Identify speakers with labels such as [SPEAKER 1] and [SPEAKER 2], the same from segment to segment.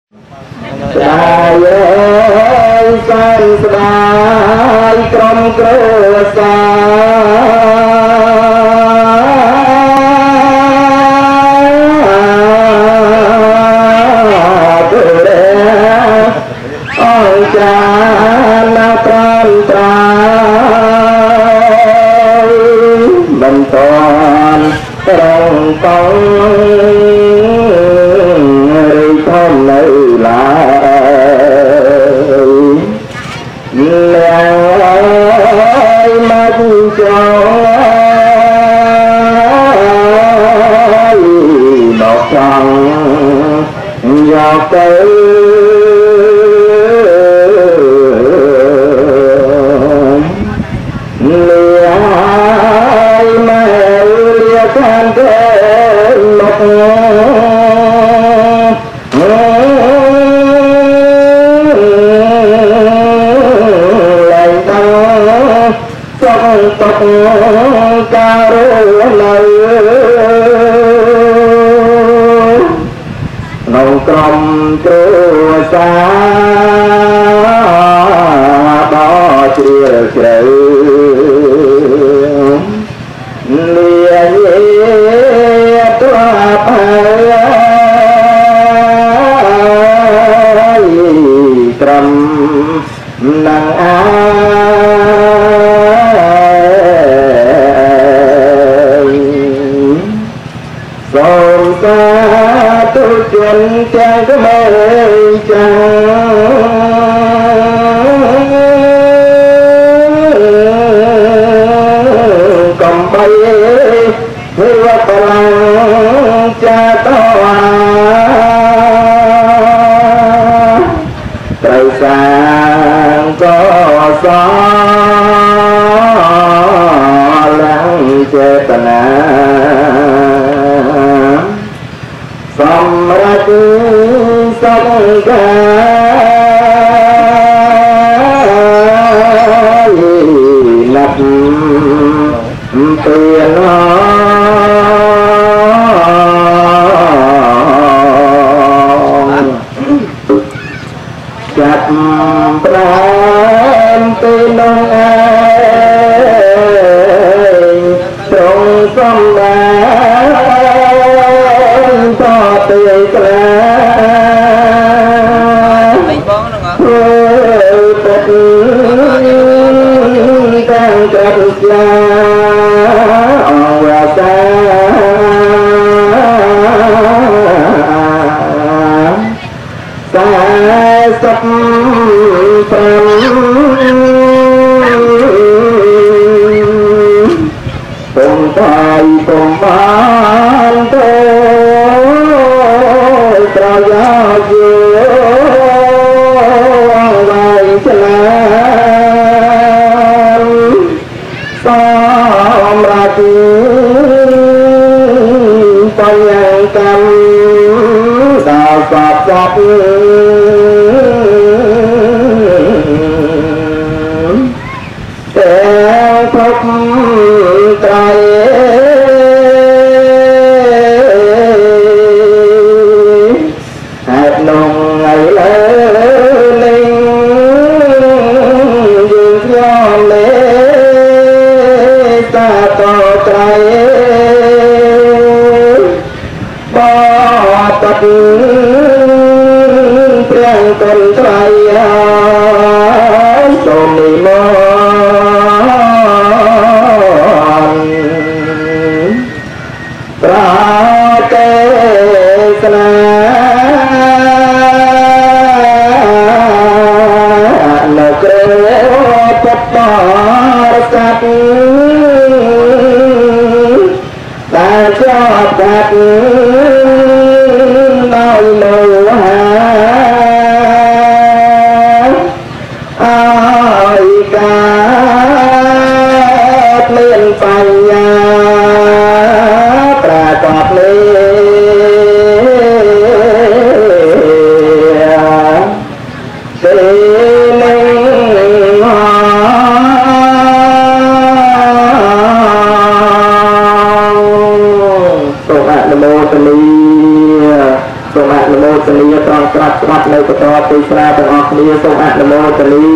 [SPEAKER 1] Hãy subscribe cho kênh Ghiền Mì Gõ để không bỏ lỡ ស្ដាប់នៅបន្តទេសនាទាំងអស់គ្នាសូមអនុមោទនា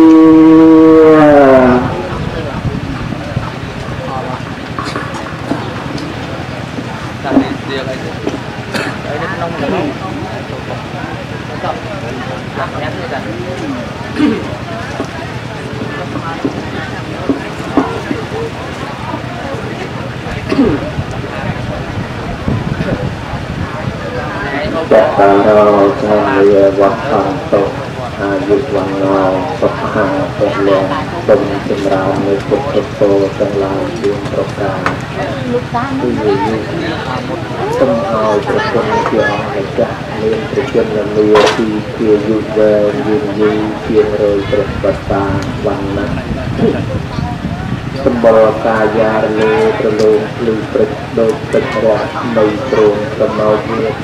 [SPEAKER 1] จัตตารโอชาเยวัฏฐันโตอายุวันโนสุขังพลังสมจิมราวในพุทธโตทั้งหลายดวงประการที่อยู่ต้นเอาประชนเกี่ยวให้จักเลี้ยงประชนละเมียที่เกี่ยวอยู่เดินยืนยืนเพียงโรยประปัตตาวันนั้นสมบูรณ์กายาเลประโลมลือประโดดประระในตรงสมเอาเมีย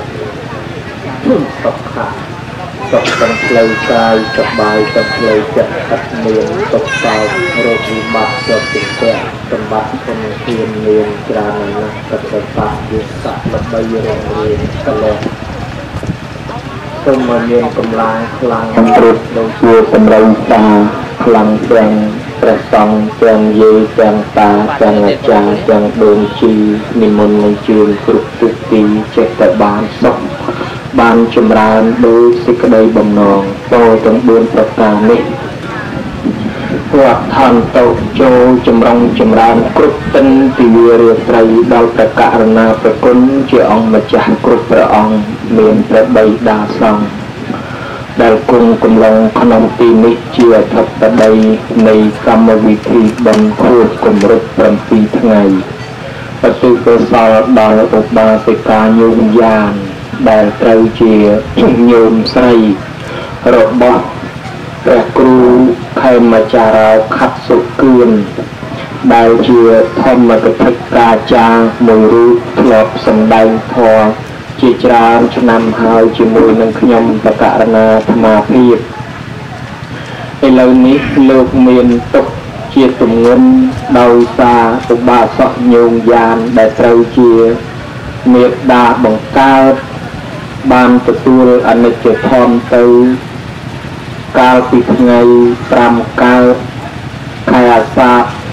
[SPEAKER 1] ตกขาตกตั้งเลยกายสบายตั้งเลยจะตัดเนียนตกเตาโรคีบาจบติดแก่สมบัติคนเทียนเนียนจรานะกัตตายุสัตละใบเรียนตลอดต้นมันเนียนกำลังพลังตรุษลงตัวสำรับตาพลังแรงประสองแรงเยแรงตาแรงอาจารย์แรงโดนชีนิมนต์ในจืนกรุบตุตีเจตบาลสองบานจำรานโดยสิกได้บ่มนองโตจงบุญประการนี้วัดทันโตโจจำรองจำรานกรุบตันติเวเรียไตรดาวประการนาประคุณเจ้าองมาจากกรุบประองเมียนประใบดาซองดาวกรุงกำลังขนมตีนิเจียทับตะไดในกรรมวิธีบันคูดกลมรุปประปีทั้งไงประตูเปิดสาวดาวอุบาสิกายุญญาณได้เตาเจียโยมใส่รบบอกแต่ครูใครมาจาราขัดสุกเกือนได้เจียทำมาเป็นกาจาโมรุทลบสันไดทอจีจรามชนำหายจีมวยนังขยมประกาศนาธรรมาพีบไอเหล่านี้โลกเมียนตกเจียตุ่มเงินดาวซาตุบาสะโยงยานได้เตาเจียเมียดาบังกาบานประตูอันเจตทอนเตากาลปิดไงปรามกาลขายอาสา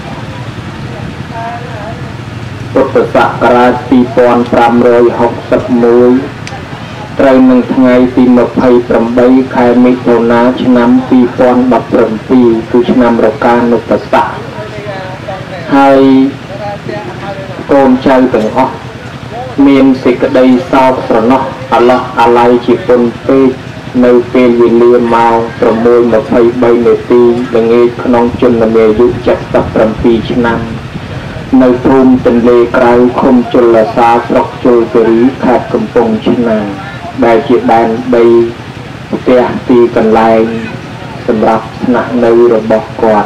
[SPEAKER 1] ปุตตะสักราชปีปอนปราม160มูลไตรหนึ่งไงปีมภัยปรำใบขายมิโทนาชนำปีปอนบัดปรำปีคือชนำรการนุปสะให้โกมใจเป็นออกเมียนสิกได้สาวสนออะไรจีปนเปในเป็นวิลเลียมมาประมวยมาไฟใบเนตีดังเอกขนองจนละเมียยุจักตับประปีชนันในภูมิเป็นเลกราวคมจลสาสรกโจตรีขาดกำปงชนันได้จีแดนใบเตียตีกันลายสำหรับหนักในระบบกอด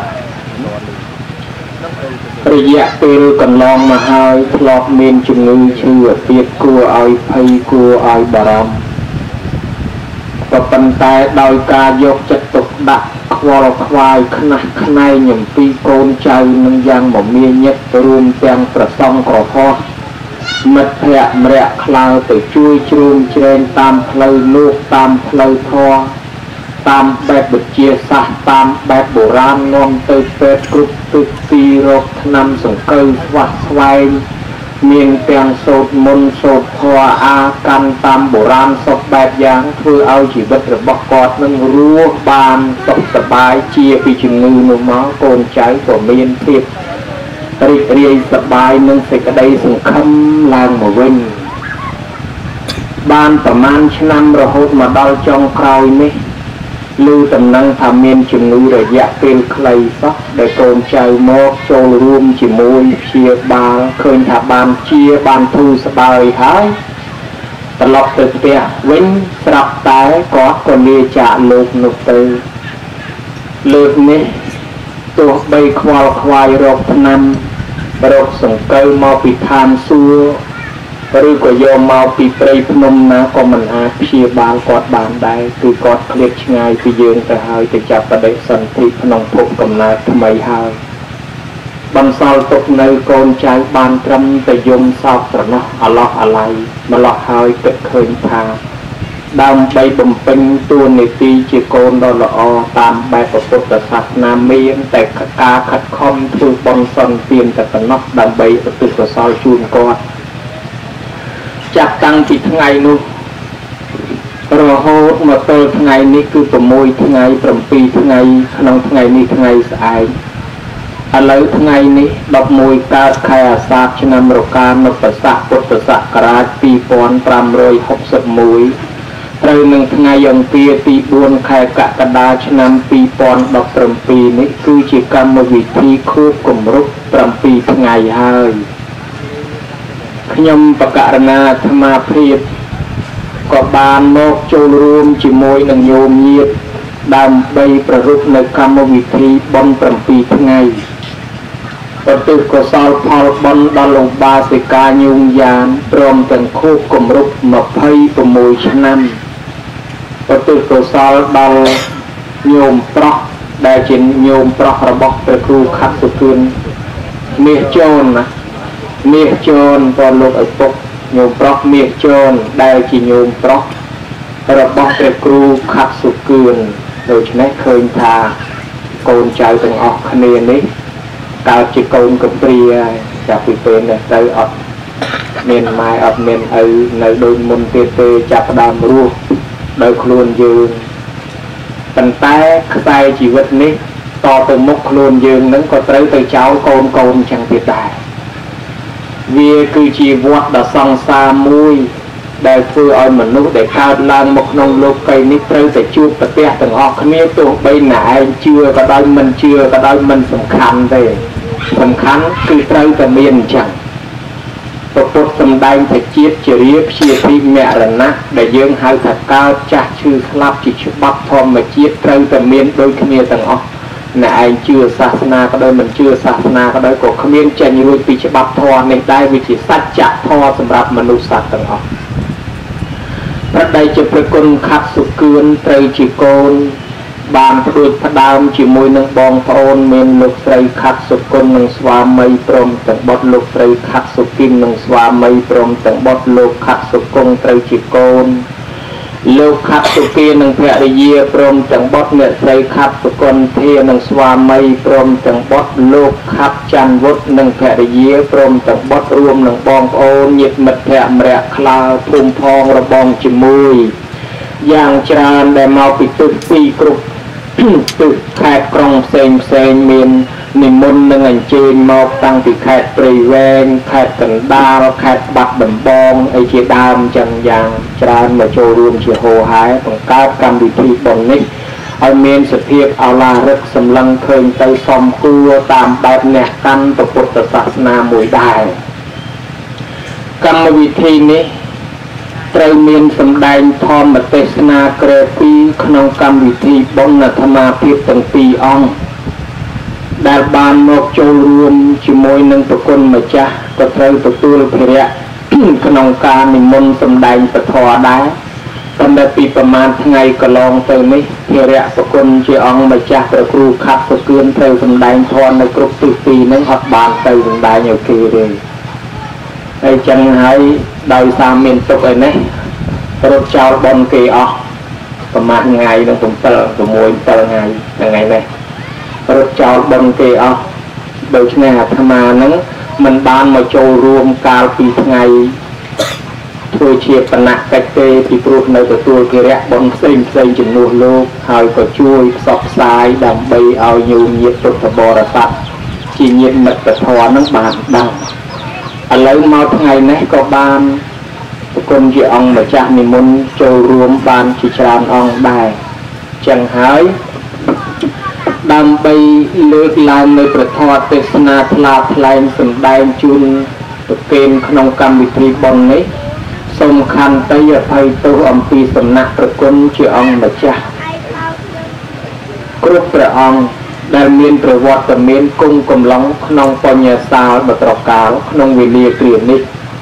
[SPEAKER 1] ระยะปีกันลองมาหายทลอกเมียนจุงเงยชื่อเปียกกลัวเอาภัยกลัวเอาบารมก็ปันตายโดยการยกจัตุกดักควอลควายขนาดขนายหย่ำปีโกนใจนังยังบ่มีเย็ดรวมแตงประซองขอพอมัดแผลเมะคลาวแต่ช่วยจูมเชนตามเพลย์ลูกตามเพลย์ทอตามแบบบุเจียสะตามแบบโบราณงอมเตยเป็ดกรุบตึกตีรกนำส่งเกยวัดสวายเมียงเตียงโสดมนโสดพออากันตามโบราณศพแบบอย่างคือเอาชีวิตระบบกอดนั่งรู้บานตกสบายเจียปีจึงมือหนุ่มม้อโกนใจตัวเมียนเพียบเรียสบายนั่งเสกได้ส่งคำลางมาเว้นบานประมาณชนำระหดมาดาวจองคราวนี้lưu tầm năng tham miên chừng ngư rồi dạ tên clay sóc để cồn chạy mọc trâu rùm chỉ môi chia ba khơi thả bàn chia bàn thu sa bài hái tật lọc từ tè vĩnh sạp tái có còn lia trả lục nục từ lượt ní tổ bay khoai rộp năm rộp sổng cây mau bị tham xua ឬក៏យកមកពីព្រៃភ្នំណាក៏មិនអាចព្យាបាលគាត់បានដែរគឺគាត់ឃ្លាតឆ្ងាយពីយើងទៅហើយទៅចាប់បដិសន្ធិក្នុងភពកំណើតថ្មីហើយបន្សល់ទុកនៅកូនចៅបានត្រឹមតែយំសោកស្រណោះអាឡោះអាឡៃម្លោះហើយគិតឃើញថា đam bay bầm pinh tuôn nề ti chỉ côn đó là o tam bài của Phật tử sát nam miên tại ca khát khom thu bon son tiền tại phần nóc đam bay của từ của soi chuông con chặt tăng chỉ ngày luôn rồi hốt mà tôi ngày ní cứ tầm môi ngày tầm pi ngày nông ngày ní ngày sai lấy ngày ní đọc môi ca khai sát cho năm rồi ca nó phải sát Phật tử sát cả pi pon pram rồi học sập mũi rồi nâng ngày dòng tia pi buôn khai cả cả đa cho năm pi pon đọc tầm pi ní cứ chỉ cầm một vị thi khô cùng rút tầm pi ngày hơi nhâm bậc cả na tham ma phiệt có bàn một châu rùm chỉ môi nâng nhôm nhiệt đam bayประรุษនៅកម្មវិធីបន់7ថ្ងៃប្រទិកុសលផលបន់ដល់លោកបាសិកាញូងយ៉ានព្រមទាំងខូបគម្រប់26ឆ្នាំប្រទិកុសលដល់ញោមប្រុសដែលជាញោមប្រុសរបស់ព្រះគ្រូខាត់សុគឿនមាសជូនណាមាសជូនក៏លោកឪពុកញោមប្រុសមាសជូនដែលជាញោមប្រុសរបស់ព្រះគ្រូខាត់សុគឿនដូច្នេះឃើញថាកូនចៅទាំងអស់គ្នានេះកើតជាកូនកំព្រាចាប់ពីពេលនេះទៅអត់មានម៉ែអត់មានឪនៅដូចមុនទៀតទេចាប់ផ្ដើមរស់ដោយខ្លួនយើងប៉ុន្តែខ្សែជីវិតនេះតទៅមុខខ្លួនយើងនឹងក៏ត្រូវទៅចោលកូនកូនចឹងទៀតដែរវាគឺជាវដ្តដ៏សង្សារមួយដែលធ្វើឲ្យមនុស្សដែលកើតឡើងមកក្នុងលោកីនេះត្រូវតែជួបប្រទះទាំងអស់គ្នាទោះបីណាឯងជឿក៏ដោយមិនជឿក៏ដោយមិនសំខាន់ទេសំខាន់គឺត្រូវតែមានអញ្ចឹងពុទ្ធសម្ដែងថាជាតិជារាព្យាធិមរណៈដែលយើងហៅថាកើតចាស់ឈឺស្លាប់ជាច្បាប់ធម្មជាតិត្រូវតែមានដូចគ្នាទាំងអស់អ្នកឯងជឿសាសនាក៏ដោយមិនជឿសាសនាក៏ដោយក៏គ្មានចេញរួចពីច្បាប់ធម៌នេះដែរវាជាសច្ចធម៌សម្រាប់មនុស្សសត្វទាំងអស់ប្រដេជព្រះគុណខាត់សុគឿនត្រូវជាកូនបានផ្ដួចផ្ដើមជាមួយនឹងបងប្អូនមានលោកស្រីខាត់សុគន្ធនិងស្វាមីព្រមទាំងបុត្រលោកស្រីខាត់សុគិននិងស្វាមីព្រមទាំងបុត្រលោកខាត់សុគង្គត្រូវជាកូនលោកខាត់សុគានិងភរិយាព្រមទាំងបុត្រអ្នកស្រីខាត់សុគន្ធានិងស្វាមីព្រមទាំងបុត្រលោកខាត់ច័ន្ទវុឌ្ឍនិងភរិយាព្រមទាំងបុត្ររួមនឹងបងប្អូនញាតិមិត្តភក្តិម្រះក្លាភូមិផងរបងជាមួយយ៉ាងច្រើនដែលមកពីទិសពីរគ្រប់ទិសខេត្តក្រុងផ្សេងមាននិមន្តនឹងអញ្ជើញមកតាំងពីខេត្តព្រៃវែងខេត្តកណ្ដាលខេត្តបាត់ដំបងអីជាដើមចឹងយ៉ាងច្រើនមកចូលរួមជាហូរហែបង្កើតកម្មវិធីបុណ្យនេះឲ្យមានសភាពឱឡារិកសម្លឹងឃើញទៅសមគួរតាមបែបអ្នកកាន់ពុទ្ធសាសនាមួយដែរកម្មវិធីនេះត្រូវមានសម្ដែងធម្មទេសនាក្រែ2ក្នុងកម្មវិធីបុណ្យអាត្មាភាពទាំង2អង្គដែលបានមកចូលរួមជាមួយនឹងប្រគុណម្ចាស់ក៏ត្រូវទទួលភារៈក្នុងការនិមន្តសម្ដែងពធដែរប៉ុន្តែពីប្រមាណថ្ងៃកន្លងទៅនេះភារៈប្រគុណជាអង្គម្ចាស់ព្រះគ្រូខាត់សុគឿនត្រូវសម្ដែងធម៌នៅគ្រប់ទិសទីនឹងអត់បានទៅសម្ដែងឲ្យគេទេហើយចឹងហើយដោយសារមានទុកឯនេះរត់ចោលបនគេអស់ប្រមាណថ្ងៃនឹង7 ថ្ងៃនេះរត់ចោលបនគេអស់ដូច្នេះអាត្មានឹងមិនបានមកចូលរួមកាលពីថ្ងៃធ្វើជាបណៈកិច្ចទេពីព្រោះនៅទទួលភារៈបនផ្សេងជំនួសលោកហើយក៏ជួយផ្សព្វផ្សាយដើម្បីឲ្យញោមញាតិពុទ្ធបរិស័ទជាញាតិមិត្តធម៌នឹងបានដឹងឥឡូវមកថ្ងៃនេះក៏បានប្រគុណជាអង្គម្ចាស់និមន្តចូលរួមបានជាច្រើនអង្គដែរចឹងហើយដើម្បីលើកឡើងនៅព្រះធម៌ទេសនាថ្លាថ្លែងសម្ដែងជូនប្រគេនក្នុងកម្មវិធីបុណ្យនេះសូមខន្តីអភ័យទោសអំពីសំណាក់ប្រគុណជាអង្គម្ចាស់គ្រប់ព្រះអង្គដែលមានប្រវត្តិមានគង់កំឡុងក្នុងបញ្ញសាលបត្រកាលក្នុងវេលាគ្រានេះ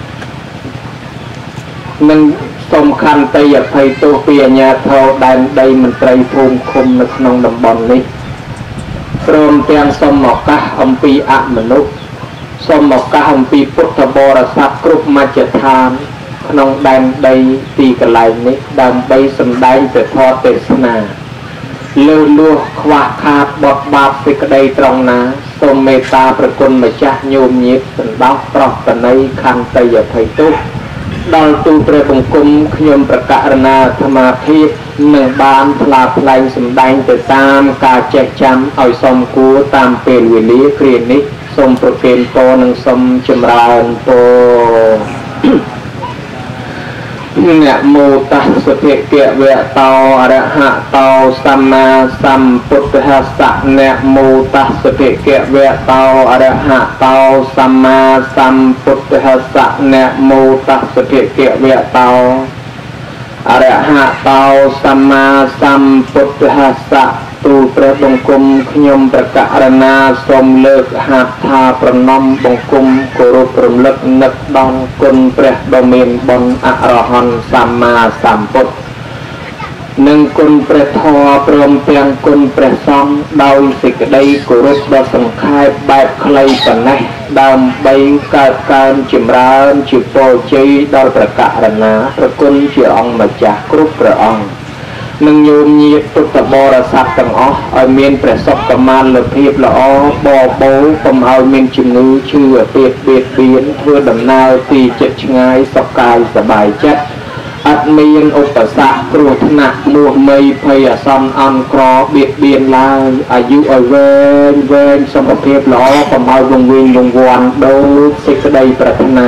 [SPEAKER 1] នឹងសូមខន្តីអភ័យទោសពីអាជ្ញាធរដែនដីមន្ត្រីភូមិឃុំនៅក្នុងតំបន់នេះព្រមទាំងសូមឱកាសអំពីអមនុស្សសូមឱកាសអំពីពុទ្ធបរិស័ទគ្រប់មជ្ឈដ្ឋានក្នុងដែនដីទីកន្លែងនេះដើម្បីសម្ដែងព្រះធម៌ទេសនាលើលួសខ្វះខាតបត់បាបសេចក្តីត្រង់ណាសូមមេត្តាប្រគុណម្ចាស់ញោមញាតសន្តោសប្រោសប្រណីខន្តីអភ័យទោសដល់ទូព្រះបង្គំខ្ញុំប្រកាសណាអាត្មាភាពនឹងបានផ្លាផ្លែងសម្ដែងទៅតាមការចេះចាំឲ្យសមគួរតាមពេលវេលាគ្រានេះសូមប្រគេនពរនិងសូមចម្រើនពរนะโมตัสสะภะคะวะโตอะระหะโตสัมมาสัมพุทธัสสะนะโมตัสสะภะคะวะโตอะระหะโตสัมมาสัมพุทธัสสะนะโมตัสสะภะคะวะโตอะระหะโตสัมมาสัมพุทธัสสะទូព្រះបង្គំខ្ញុំប្រកាសណាសូមលើកហាត់ថាប្រណម្យបង្គំគោរពរំលឹកនឹកដល់គុណព្រះដ៏មានបុណ្យអរហន្តសម្មាសម្ពុទ្ធនិងគុណព្រះធម៌ព្រមទាំងគុណព្រះសង្ឃដោយសេចក្តីគោរពដ៏សង្ខេបបែបខ្លីប៉ុណ្ណេះដើម្បីកើតកើនចម្រើនជាពរជ័យដល់ប្រកាសណាព្រះគុណជាអង្គម្ចាស់គ្រប់ព្រះអង្គនឹងញោមញាតពុទ្ធបរិស័ទទាំងអស់ឲ្យមានព្រះសុខកម្មាលភាពល្អបបោកុំឲ្យមានជំងឺឈឺអាពាហ៍បៀតបៀនធ្វើដំណើរទីចិត្តឆ្ងាយសុខកាយសប្បាយចិត្តអត់មានឧបសគ្គគ្រោះថ្នាក់មួសមីភ័យអាសន្នអន់ក្របៀតបៀនឡើយអាយុឲ្យវែងសុខភាពល្អកុំឲ្យវង្វេងវង្វាន់ដូចសេចក្តីប្រាថ្នា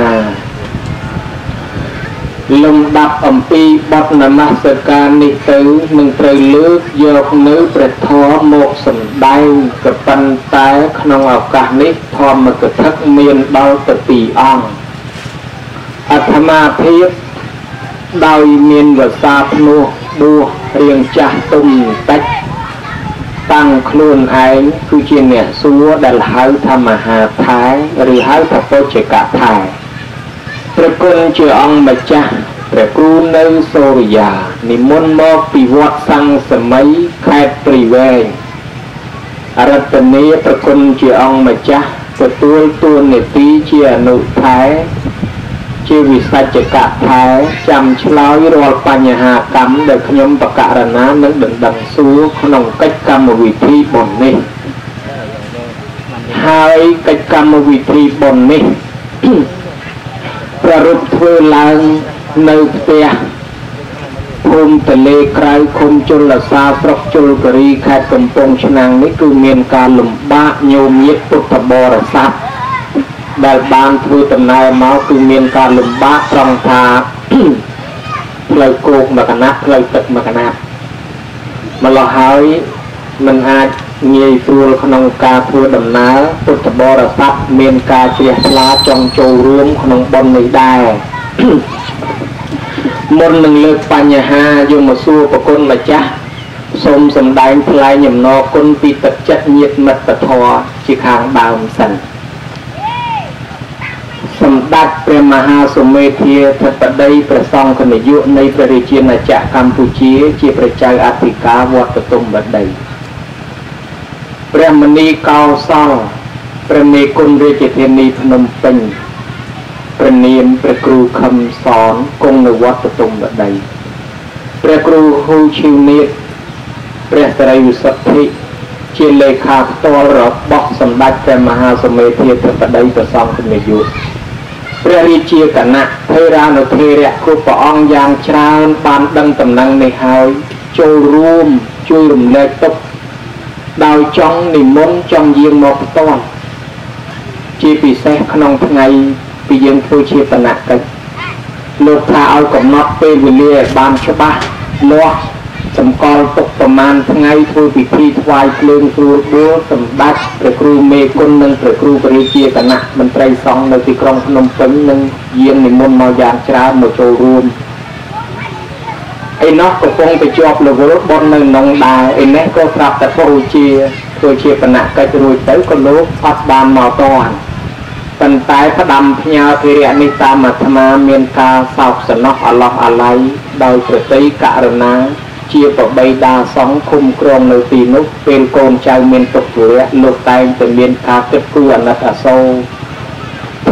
[SPEAKER 1] លំដាប់អំពីបទនមស្ការនេះទៅនឹងត្រូវលើកយកនៅព្រះធម៌មកសម្ដែងក៏ប៉ុន្តែក្នុងឱកាសនេះធម្មកថាមានដល់ទៅ2អង្គអាត្មាភាពដោយមានវសាភ្នោះបួសរៀងចាស់ទុំបន្តិចតាំងខ្លួនឯងគឺជាអ្នកសួរដែលហៅថាមហាថែឬហៅថាពុជកថែព្រះគុណជាអង្គម្ចាស់ព្រះគ្រូនៅសូរិយានិមន្តមកពីវត្តសង្ឃសម័យខេត្តព្រៃវែងរតនីព្រះគុណជាអង្គម្ចាស់ទទួលតួនាទីជាអនុថែជាវិសច្ចកថែចាំឆ្លើយរាល់បញ្ហាកម្មដែលខ្ញុំបកករណានឹងដណ្ដឹងសួរក្នុងកិច្ចកម្មវិធីបុណ្យនេះហើយកិច្ចកម្មវិធីបុណ្យនេះប្រារព្ធធ្វើឡើងនៅផ្ទះភូមិតលេក្រៅឃុំជលសាស្រុកជលគិរីខេត្តកំពង់ឆ្នាំងនេះគឺមានការលំបាកញោមញាតពុទ្ធបរិស័ទដែលបានធ្វើដំណើរមកគឺមានការលំបាកត្រង់ថាផ្លូវគោកមកកណាត់ផ្លូវទឹកមកកណាត់ម្ល៉េះហើយមិនអាចងាយស្រួលក្នុងការធ្វើដំណើរពុទ្ធបរិស័ទមានការជ្រះថ្លាចង់ចូលរួមក្នុងបុណ្យនេះដែរមុននឹងលើកបញ្ហាយកមកសួរប្រគុណម្ចាស់សូមសម្ដែងថ្លែងអំណរគុណពីទឹកចិត្តញាតិមិត្តធម៌ជាខាងដើមសិនសម្ដេចព្រះមហាសុមេធាធិបតីព្រះសង្ឃនាយកនៃព្រះរាជាណាចក្រកម្ពុជាជាព្រះចៅអធិការវត្តទុំបតីព្រះមនីកោសលព្រះមេគុណរាជធានីភ្នំពេញព្រះនាមព្រះគ្រូខឹមសនគង់នៅវត្តទុំបតីព្រះគ្រូហ៊ូឈីវនីតព្រះសិរីវិសុទ្ធិជាលេខាផ្ទាល់របស់សម្ដេចព្រះមហាសុមេធាធិបតីព្រះសង្ឃនាយកព្រះរាជាគណៈថេរានុថេរៈគ្រប់ព្រះអង្គយ៉ាងច្រើនបានដឹងដំណឹងនេះហើយចូលរួមជួយរំលែកទុក្ខដោយចង់និមន្តចង់យាងមកផ្ទាល់ជាពិសេសក្នុងថ្ងៃពីយើងធ្វើជាបណកិច្ចលោកថាឲ្យកំណត់ពេលវេលាឲ្យបានច្បាស់លាស់សម្គាល់ទុកប្រមាណថ្ងៃធ្វើពិធីថ្វាយភ្លើងគ្រួបួលសម្ដេចព្រះគ្រូមេគុណនិងព្រះគ្រូព្រះរាជាគណៈមន្ត្រីសង្ឃនៅទីក្រុងភ្នំពេញនិងយាងនិមន្តមកយ៉ាងច្រើនមកចូលរួមឯនោះកំពុងទៅជាប់លវលបននៅក្នុងដែរឯនេះក៏ប្រាប់តែព្រះរាជាធ្វើជាបណកិច្ចរួចទៅក៏លោកអត់បានមកតន់ប៉ុន្តែផ្ដាំផ្ញើភិរៈនេះតាមអាត្មាមានការសោកសំណោះអឡោះអាល័យដោយប្រតិករណាជាប្របីដាសង្ឃគុំក្រងនៅទីនោះពេលកូនចៅមានទុក្ខធុរៈលោកតែងតែមានការគិតគូរអាណិតអាសូរ ថ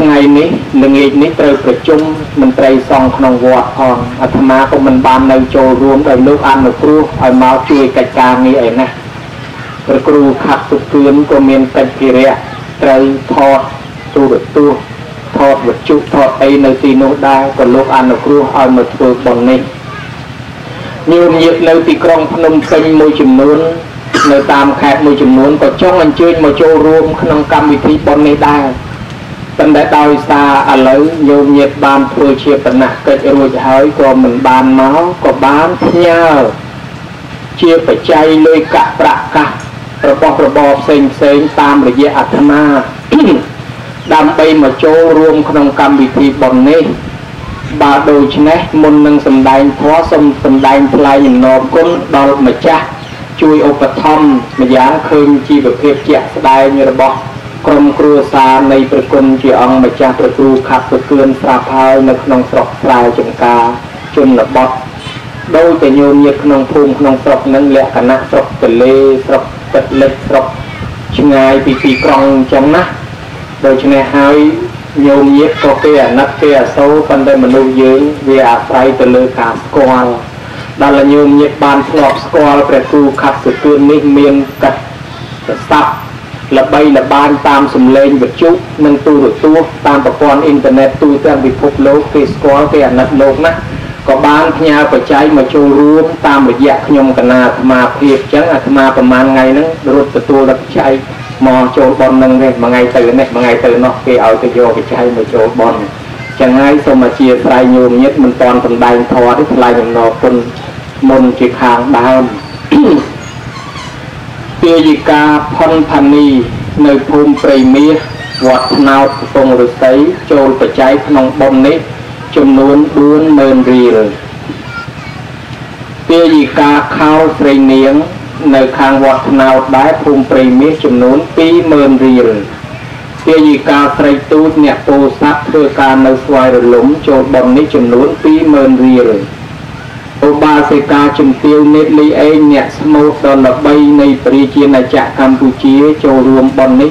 [SPEAKER 1] ថ្ងៃនេះល្ងាចនេះត្រូវប្រជុំមន្ត្រីសង្ឃក្នុងវត្តផងអាត្មាក៏មិនបាននៅចូលរួមដោយលោកអនុគ្រោះឲ្យមកជួយកិច្ចការងារឯណាព្រះគ្រូខាត់សុគឿនក៏មានកិច្ចភារៈត្រូវថតទូរទស្សន៍ថតវិទ្យុថតអីនៅទីនោះដែរក៏លោកអនុគ្រោះឲ្យមកធ្វើបុណ្យនេះញោមញាតិនៅទីក្រុងភ្នំពេញមួយចំនួននៅតាមខេត្តមួយចំនួនក៏ចង់អញ្ជើញមកចូលរួមក្នុងកម្មវិធីបុណ្យនេះដែរប៉ុន្តែដោយសារឥឡូវញោមញាតិបានធ្វើជាបណកិច្ចរួចហើយក៏មិនបានមកក៏បានផ្ញើជាបច្ច័យលុយកាក់ប្រាក់កាសរបស់របរផ្សេងតាមរយៈអាត្មា ដើម្បីមកចូលរួមក្នុងកម្មវិធីបុណ្យនេះបើដូច្នេះមុននឹងសម្ដែងធម៌សូមសម្ដែងថ្លែងអំណរគុណដល់ម្ចាស់ជួយឧបត្ថម្ភម្យ៉ាងឃើញជីវភាពជាក់ស្ដែងរបស់ក្រុមគ្រួសារនៃព្រះគុណជាអង្គម្ចាស់ព្រះគ្រូខាត់សុគឿនស្រាប់ហើយនៅក្នុងស្រុកស្រែចម្ការជនបទដោយតែញោមញាតិក្នុងភូមិក្នុងស្រុកនឹងលក្ខណៈស្រុកទលេស្រុកទឹកលិចស្រុកឆ្ងាយពីទីក្រុងអញ្ចឹងណាដូច្នេះហើយញោមញាតិក៏គេអាណិតគេអាសូរប៉ុន្តែមនុស្សយើងវាអាស្រ័យទៅលើការស្គាល់ដល់ញោមញាតិបានធ្លាប់ស្គាល់ព្រះគ្រូខាត់សុគឿននេះមានកាត់ប្រសាទល្បីល្បាញតាមសម្លេងវិទ្យុនិងទូរទស្សន៍តាមប្រព័ន្ធអ៊ីនធឺណិតទូទាំងពិភពលោកគេស្គាល់គេអាណិតលោកណាក៏បានផ្ញើបច្ច័យមកចូលរួមតាមរយៈខ្ញុំកណាអាត្មាភាពអញ្ចឹងអាត្មាប្រហែលថ្ងៃហ្នឹងរត់ទទួលបច្ច័យមកចូលបន់នឹងនេះមួយថ្ងៃទៅនេះមួយថ្ងៃទៅនោះគេឲ្យទៅយកបច្ច័យមកចូលបន់ចឹងហើយសូមអធិស្ឋានញោមញាតិមិនតាន់សម្ដែងធម៌ទេថ្លែងអំណរគុណមុនជាខាងដើម ពាយិកាផុនផានីនៅភូមិព្រៃមាសវត្តថ្នោតកំពង់ឫស្សីចូលបច្ច័យក្នុងបុណ្យនេះចំនួន 40,000 រៀលពាយិកាខោស្រីនាងនៅខាងវត្តថ្នោតដែរភូមិព្រៃមាសចំនួន 20,000 រៀលពាយិកាស្រីទូចអ្នកពោធិ៍សាត់ធ្វើការនៅស្វាយរលំចូលបុណ្យនេះចំនួន 20,000 រៀលឧបាសិកាជំទាវនេតលីអេងអ្នកស្មូតដល់ល្បីនៃប្រជាណាចក្រកម្ពុជាចូលរួមបុណ្យនេះ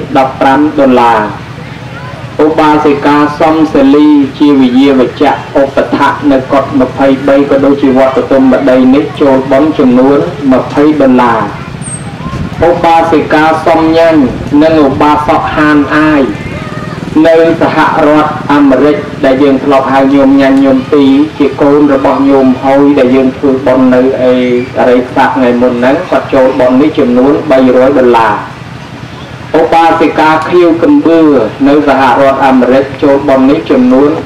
[SPEAKER 1] $15 ឧបាសិកាសំសេលីជាវិយាវចៈឧបត្ថៈនៅកុដ23ក៏ដូចជាវត្តបទុមបដីនេះចូលបុណ្យចំនួន$20 ឧបាសិកាសំញ៉ាញ់និងឧបាសកហានអាយនៅសហរដ្ឋអាមេរិកដែលយើងធ្លាប់ហៅញោមញ៉ាញ់ញោមទីជាកូនរបស់ញោមហុយដែលយើងធ្វើបុណ្យនៅអីអរិយស័ក្តិថ្ងៃមុនហ្នឹងគាត់ចូលបុណ្យនេះចំនួន$300 ឧបាសិកាខៀវកំបឿនៅសហរដ្ឋអាមេរិកចូលបុណ្យនេះចំនួន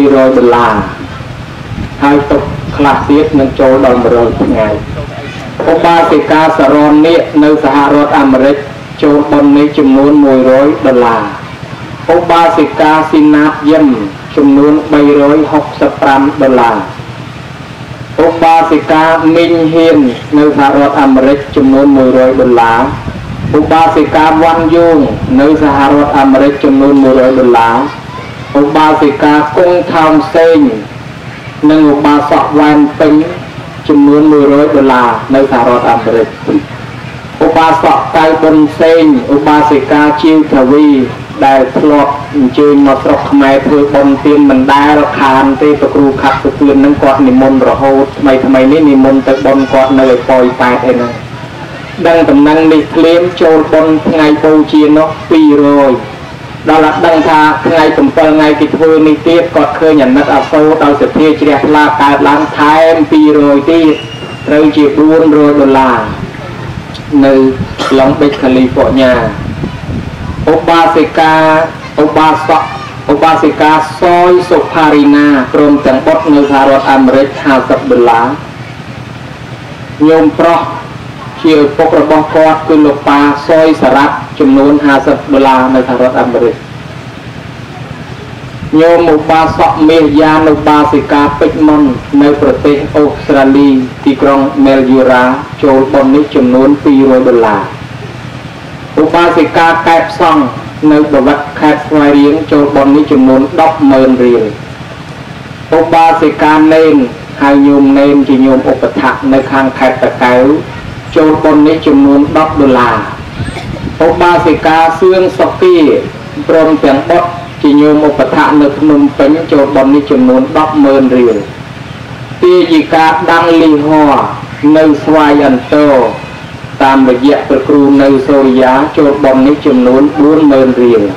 [SPEAKER 1] $100ហើយទុកខ្លះទៀតនឹងចូលដល់100ថ្ងៃឧបាសិកាសរននេះនៅសហរដ្ឋអាមេរិកចូលបុណ្យនេះចំនួន$100ឧបាសិកាស៊ីណាតយឹមចំនួន$365ឧបាសិកាមីងហ៊ាននៅសហរដ្ឋអាមេរិកចំនួន$100ឧបាសិកាវ៉ាន់យងនៅសហរដ្ឋអាមេរិកចំនួន$100ឧបាសិកាគង់ថោមសេងនិងឧបាសកវ៉ាន់ពេញចំនួន$100នៅសហរដ្ឋអាមេរិកឧបាសកកៅប៊ុនសេងឧបាសិកាជីវធាវីដែលធ្លាប់អញ្ជើញមកស្រុកខ្មែរធ្វើបុណ្យទានមិនដែលខានទេព្រះគ្រូខាត់សុគឿននឹងគាត់និមន្តរហូតថ្មីនេះនិមន្តទៅបុណ្យគាត់នៅឯប៉ោយប៉ែតឯហ្នឹងដឹងតំណែងនេះភ្លាមចូលបុណ្យថ្ងៃបូជានោះ200ដល់ដឹងថាថ្ងៃ7ថ្ងៃគេធ្វើនេះទៀតគាត់ឃើញអាណិតអាសូរដល់សទ្ធាជ្រះថ្លាកើតឡើងថែម200ទៀតត្រូវជា$400នៅឡុងប៊ិចកាលីហ្វ័រញ៉ាឧបាសិកាសយសុផារីណាព្រមទាំងបុត្រនៅសហរដ្ឋអាមេរិក$50ញោមប្រុសជាឪពុករបស់គាត់គឺលោកប៉ាសយសារ៉ាត់ចំនួន$50នៅសហរដ្ឋអាមេរិកញោមឧបាសកមេយ៉ានុបាសិកាពេជ្រមុននៅប្រទេសអូស្ត្រាលីទីក្រុងមែលយូរ៉ាចូលបុណ្យនេះចំនួន$200ឧបាសិកាកែបសង់នៅប្រវត្តិខេត្តស្វាយរៀងចូលបុណ្យនេះចំនួន$10,000រៀលឧបាសិកានេនហើយញោមនេនជាញោមឧបត្ថម្ភនៅខាងខេត្តតាកែវចូលបុណ្យនេះចំនួន$10ឧបាសិកាសឿងសុគីព្រមទាំងបុត្រ chỉ nhôm một bát thang được nôm bánh cho bọn ní chấm nón đắp mơn riêng tia gì cả đang li hoa nơi xoay ăn tô tam được dẹp từ kêu nơi Soriya cho bọn ní chấm nón buôn mơn riêng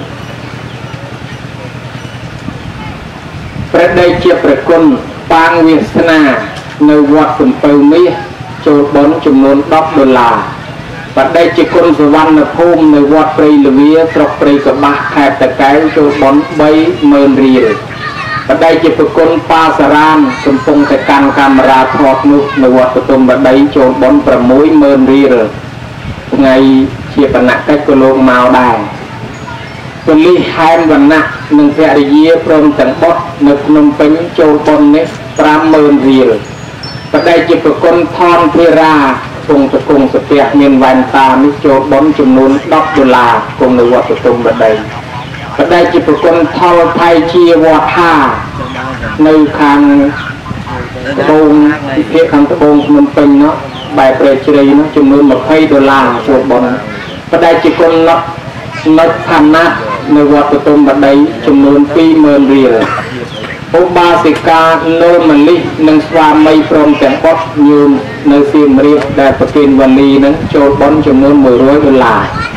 [SPEAKER 1] đây chia bậc quân bang Việt Na nơi vọt sầm tàu mi cho bốn chấm nón $10 và đây chỉ quân số văn là hôm nơi vọt prey là vía trọc prey của bác khai tất cái cho bốn bay mơn riêng và đây chỉ bậc quân Pasaran sum phong tại can camera thọt nước nơi vọt của tôm và đây cho bốn bờ mũi mơn riêng ngày chia phần nặng cách của lô màu đài tuần ly haiวันนะหนึ่งแผ่นเยี่ยพร้อมจังบดนึกนมเป็นโจบนนี้30,000 เรียลประเดี๋ยวจะประกันทอนเทราคงจะคงสเปียเมียนวันตามิโจบนจำนวน$10คงในวัดประตูประเดี๋ยวจะประกันทอนไทยเชียวัดห้าในคางตะบงเพียขังตะบงมันเป็นเนาะใบเปรย์รีเนาะจำนวน$20โจบนประเดี๋ยวจะคนนักพันนักในวัดประตูบัดใดจำนวน20,000 เรียลอุบาสิกาโนมันลินังสวามีพร้อมแต่งปดยืมในซีมเรียบได้ประกินวันนี้นั้นโจบอนจำนวน$100